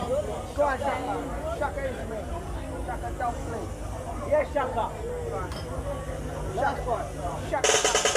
Go on, Shaka. Shaka is me. Shaka don't play. Yes, Shaka. Last one. Shaka.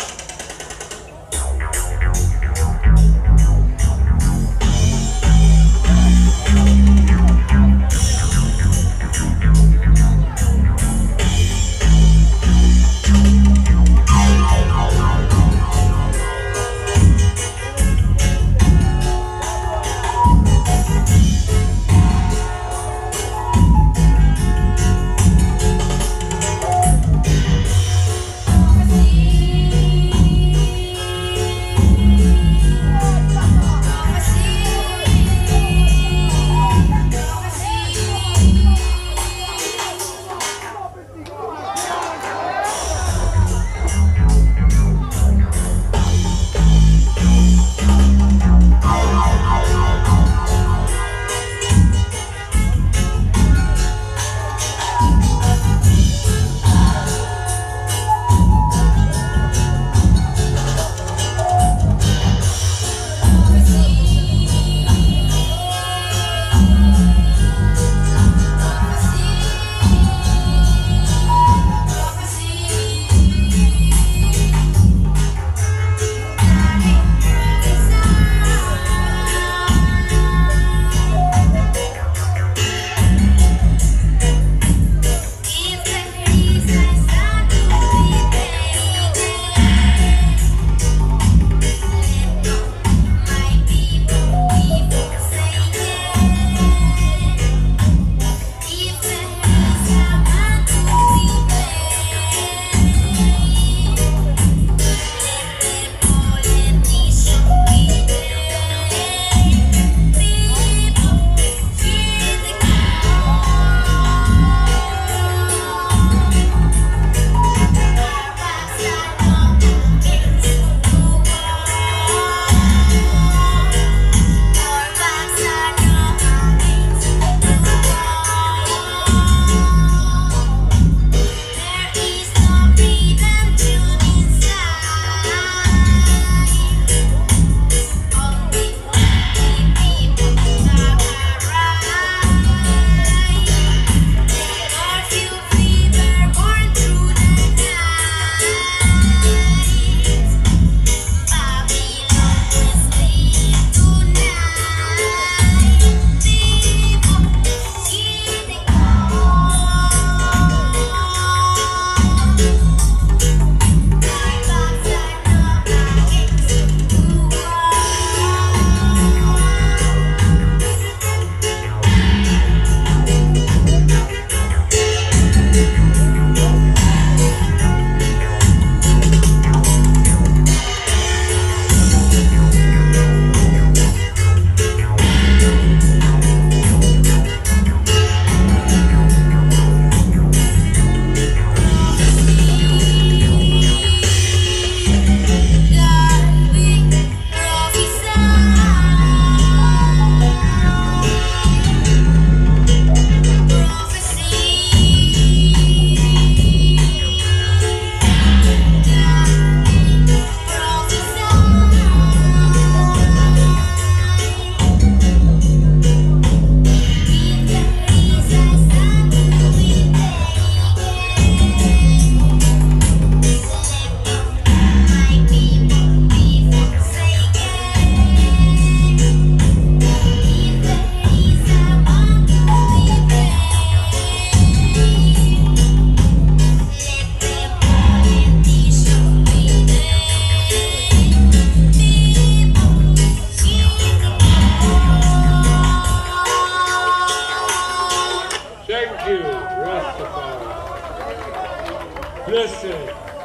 Listen,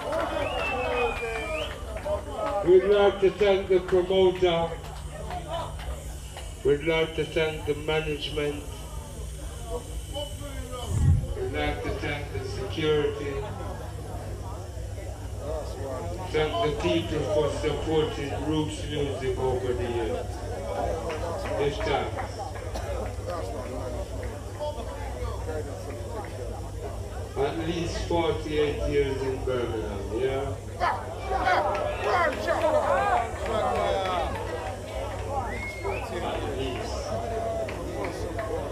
we'd like to thank the promoter, we'd like to thank the management, we'd like to thank the security, thank the people for supporting Roots music over the years. This time. At least 48 years in Birmingham, yeah? At least.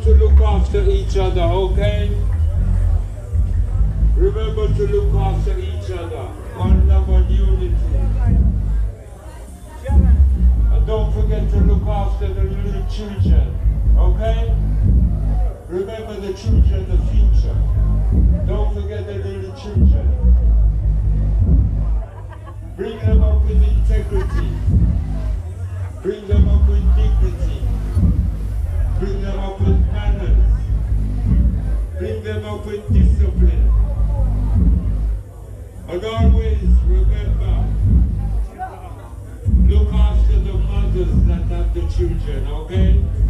to look after each other, okay? Remember to look after each other. One love and unity. And don't forget to look after the little children, okay? Remember the children, the future. Don't forget the little children. Bring them up with integrity. Bring them up with dignity. Bring them up with manners. Bring them up with discipline. And always remember, look after the mothers that have the children, okay?